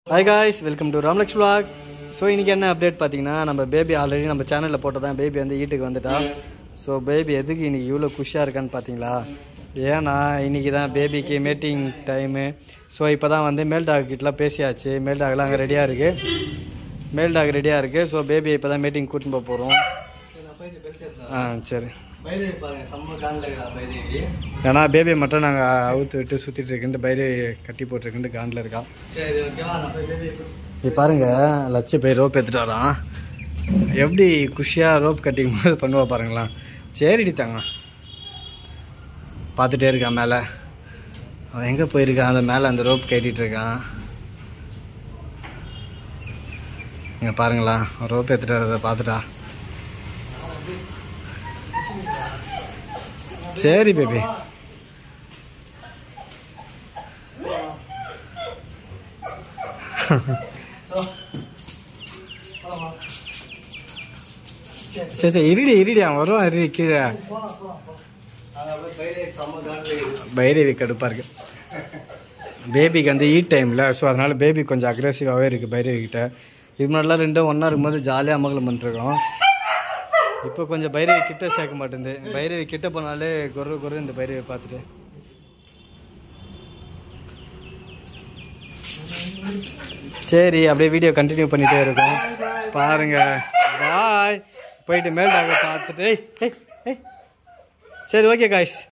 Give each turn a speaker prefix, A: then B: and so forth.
A: Hi guys, welcome to Ramlaksh vlog. So இன்றைக்கி என்ன update பார்த்தீங்கன்னா, நம்ம பேபி ஆல்ரெடி நம்ம சேனலில் போட்டதான் பேபி வந்து வீட்டுக்கு வந்துட்டா. ஸோ பேபி எதுக்கு இன்றைக்கி இவ்வளோ குஷியாக இருக்கான்னு பார்த்தீங்களா? ஏன்னா இன்றைக்கி தான் பேபிக்கு மீட்டிங் டைமு. ஸோ இப்போ தான் வந்து மேல் டாக் கிட்டலாம் பேசியாச்சு. மேல் டாக்லாம் அங்கே ரெடியாக இருக்குது. ஸோ பேபி இப்போ தான் மீட்டிங் கூட்டின்னு போக போகிறோம். சரி. ஏன்னா பேபியை மட்டும் நாங்கள் அவுத்து விட்டு சுற்றிட்டு இருக்குன்ட்டு பைரவி கட்டி போட்டிருக்குன்ட்டு காண்டில் இருக்கா. இப்போ பாருங்க, லட்சம் பேர் ரோப் எடுத்துட்டு வரான். எப்படி குஷியாக ரோப் கட்டிக்கும் போது பண்ணுவா பாருங்களா. சரிடி தாங்க பார்த்துட்டே இருக்கான். மேலே அவன் எங்கே போயிருக்கான்? அந்த மேலே அந்த ரோப் கட்டிகிட்டு இருக்கான். இங்கே பாருங்களா, ரோப் எடுத்துகிட்டு வரதை பார்த்துட்டா. சரி பேபி. சரி இருடி அவன் வருவான். இருடி கீழே. பைரவி கடுப்பாக இருக்கு. பேபிக்கு வந்து ஈட் டைமில். ஸோ அதனால் பேபி கொஞ்சம் அக்ரெசிவாகவே இருக்குது பைரவி கிட்ட. இது முன்னாடிலாம் ரெண்டும் ஒன்றா இருக்கும்போது ஜாலியாக அமகலம் பண்ணிருக்கோம். இப்போ கொஞ்சம் பைரவி கிட்ட சேர்க்க மாட்டேங்குது. பைரவி கிட்ட போனாலே குரு இந்த பைரவி பார்த்துட்டு. சரி, அப்படியே வீடியோ கண்டினியூ பண்ணிகிட்டே இருக்கோம். பாருங்கள். பாய். போயிட்டு மேல் டாக பார்த்துட்டு. சரி, ஓகே காய்ஸ்.